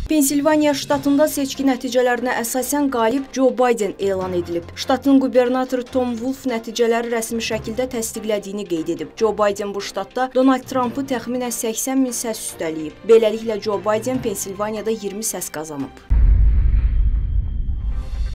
Pensilvaniya ştatında seçki nəticələrinə əsasən qalib Joe Biden elan edilib. Ştatın qubernatoru Tom Wolf nəticələri rəsmi şəkildə təsdiqlədiyini qeyd edib. Joe Biden bu ştatda Donald Trump'ı təxminən 80 min səs üstələyib. Beləliklə Joe Biden Pensilvaniyada 20 səs qazanıb.